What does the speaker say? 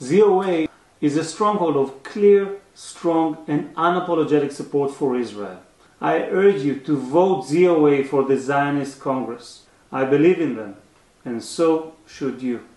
ZOA is a stronghold of clear, strong and unapologetic support for Israel. I urge you to vote ZOA for the Zionist Congress. I believe in them, and so should you.